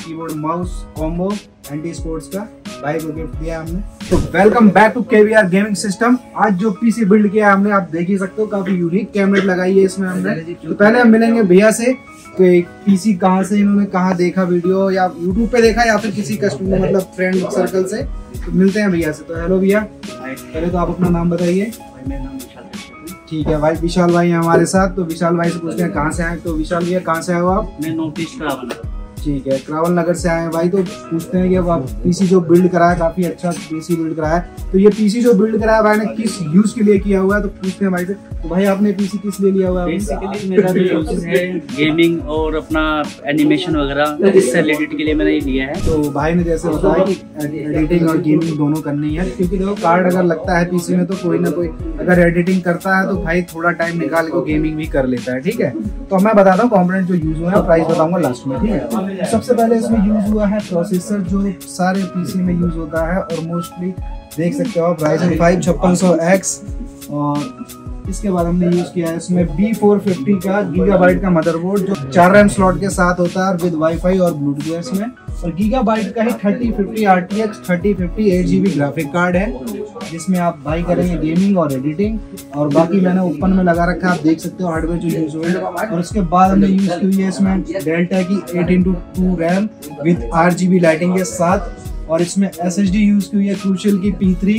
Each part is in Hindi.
Keyboard mouse combo Ant Esports का भाई को गिफ्ट दिया हमने। तो welcome back to KVR gaming system. आज जो पीसी बिल्ड किया हमने, आप देख ही सकते हो, काफी यूनिक कैमरेट लगाई है इसमें हमने। तो पहले हम मिलेंगे भैया से कि पीसी कहाँ से इन्होंने कहाँ देखा वीडियो, या यूट्यूब पे देखा या फिर किसी कस्टमर मतलब फ्रेंड सर्कल से। तो मिलते हैं भैया से। तो हेलो भैया, पहले तो आप अपना नाम बताइए। मेरा नाम विशाल है। ठीक है भाई, विशाल भाई है हमारे साथ। तो विशाल भाई से पूछते हैं कहाँ से आए। तो विशाल भैया कहाँ से आए हो आप? मैं नॉर्थ ईस्ट क्रावल। ठीक है, क्रावल नगर से आए हैं भाई। तो पूछते हैं कि अब आप पीसी जो बिल्ड कराया, काफी अच्छा पीसी बिल्ड कराया है। तो ये पीसी जो बिल्ड कराया भाई ने किस यूज के लिए किया हुआ है? तो पूछते हैं भाई से। तो भाई आपने पीसी किस लिए लिया हुआ है? बेसिकली मेरा जो यूज है गेमिंग और अपना एनिमेशन वगैरह, इससे रिलेटेड के लिए मैंने ये लिया है। तो भाई ने जैसे बताया कि एडिटिंग और गेमिंग दोनों करनी है, क्योंकि देखो कार्ड अगर लगता है पीसी में तो कोई ना कोई अगर एडिटिंग करता है तो भाई थोड़ा टाइम निकाल के गेमिंग भी कर लेता है। ठीक है, तो मैं बताता हूँ कंपोनेंट जो यूज हुआ है, प्राइस बताऊंगा लास्ट में। ठीक है, सबसे पहले इसमें यूज हुआ है प्रोसेसर, जो सारे पीसी में यूज होता है और मोस्टली देख सकते हो आप, Ryzen 5 5600X। और इसके बाद हमने यूज किया है इसमें B450 का गीगाबाइट का मदरबोर्ड, जो 4 रैम स्लॉट के साथ होता है विद वाईफाई और ब्लूटूथ इसमें। और गीगाबाइट का ही 3050 RTX 3050 8GB ग्राफिक कार्ड है, जिसमें आप भाई करेंगे गेमिंग और एडिटिंग। और बाकी मैंने ओपन में लगा रखा है, आप देख सकते हो हार्डवेयर जो यूज हुआ है। और उसके बाद हमने यूज की हुई है इसमें डेल्टा की 8x2 RAM with RGB lighting के साथ। और इसमें SSD यूज की हुई है क्रूशियल की P3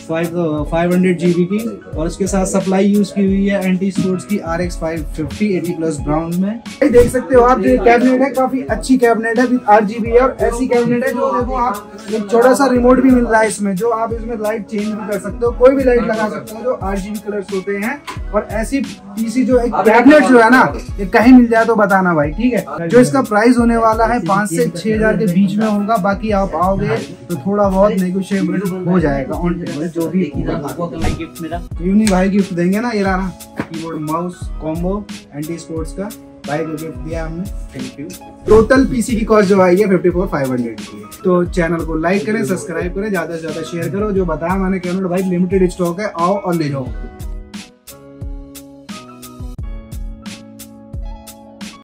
500GB की। और उसके साथ सप्लाई यूज की हुई है एंटी स्पोर्ट्स की RX 550 80+ ब्राउन में। देख सकते हो आप, ये कैबिनेट है, काफी अच्छी कैबिनेट है विद RGB है। और ऐसी कैबिनेट है जो देखो आप, एक छोटा सा रिमोट भी मिल रहा है इसमें, जो आप इसमें लाइट चेंज भी कर सकते हो, कोई भी लाइट लगा सकते हो जो RGB कलर्स होते हैं। और ऐसी पीसी जो एक कैबिनेट जो है ना, ये कहीं मिल जाए तो बताना भाई। ठीक है, जो इसका प्राइस होने वाला है 5 से 6 हजार के बीच में होगा। बाकी आप आओगे तो थोड़ा बहुत नेगोशिएबल हो जाएगा ऑन टेबल जो भी। गिफ्ट मेरा क्यों नहीं भाई, गिफ्ट देंगे ना। ये रहा keyboard mouse combo Ant Esports का भाई को गिफ्ट दिया हमने। Thank you. टोटल पीसी की कॉस्ट जो आई है 54,500 की है। तो चैनल को लाइक करें, सब्सक्राइब करें, ज्यादा से ज्यादा शेयर करो। जो बताया मैंने कैमरा भाई लिमिटेड स्टॉक है, आओ और ले जाओ।